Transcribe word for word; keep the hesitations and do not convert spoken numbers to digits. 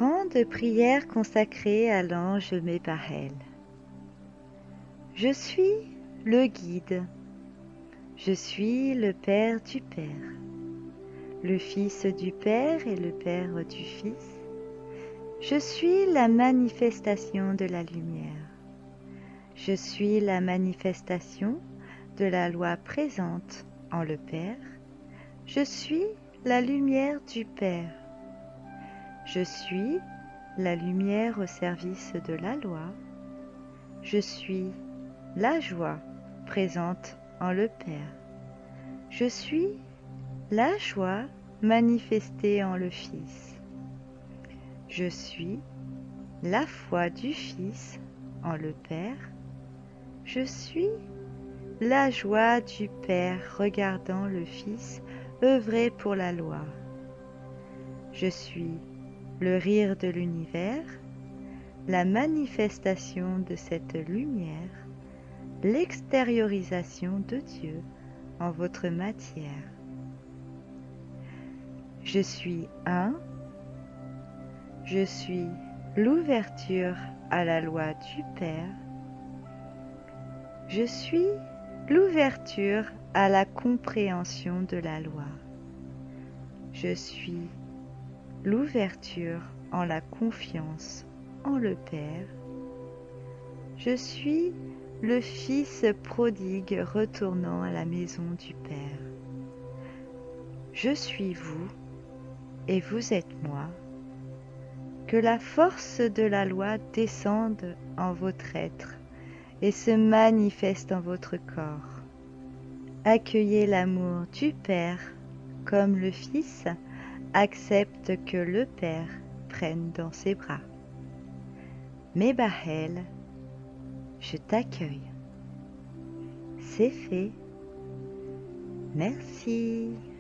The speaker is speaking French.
Grande prière consacrée à l'ange Mébahel. Je suis le guide, je suis le Père du Père, le Fils du Père et le Père du Fils. Je suis la manifestation de la lumière. Je suis la manifestation de la loi présente en le Père. Je suis la lumière du Père. Je suis la lumière au service de la loi. Je suis la joie présente en le Père. Je suis la joie manifestée en le Fils. Je suis la foi du Fils en le Père. Je suis la joie du Père regardant le Fils œuvrer pour la loi. Je suis le rire de l'univers, la manifestation de cette lumière, l'extériorisation de Dieu en votre matière. Je suis un, je suis l'ouverture à la loi du Père, je suis l'ouverture à la compréhension de la loi, je suis l'ouverture en la confiance en le Père, je suis le Fils prodigue retournant à la maison du Père. Je suis vous et vous êtes moi. Que la force de la loi descende en votre être et se manifeste en votre corps. Accueillez l'amour du Père comme le Fils accepte que le Père prenne dans ses bras. Mébahel, je t'accueille. C'est fait. Merci.